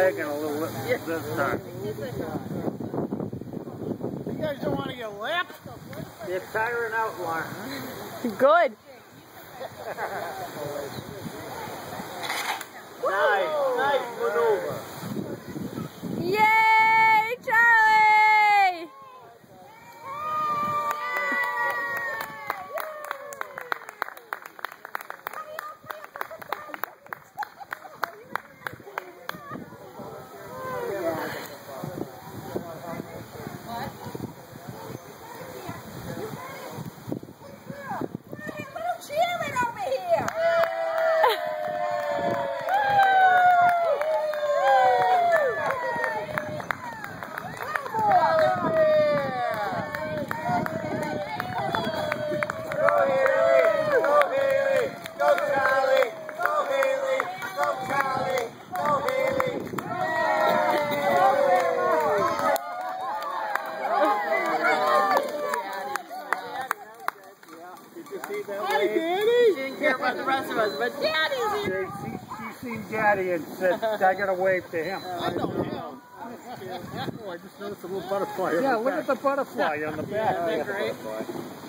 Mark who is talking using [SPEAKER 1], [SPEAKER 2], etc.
[SPEAKER 1] taking a little lift this time.
[SPEAKER 2] You guys don't want to get lapped?
[SPEAKER 1] You're tiring out, Lauren.
[SPEAKER 3] Good.
[SPEAKER 1] Nice maneuver.
[SPEAKER 3] Yay, Charlie!
[SPEAKER 2] Hi, Daddy!
[SPEAKER 3] She didn't care about the rest of us, but Daddy's here.
[SPEAKER 1] She seen Daddy and said, I gotta wave to him.
[SPEAKER 2] I know him.
[SPEAKER 1] Oh, I just noticed a little butterfly on the back. Yeah, look at the butterfly on the back.
[SPEAKER 3] Isn't that great?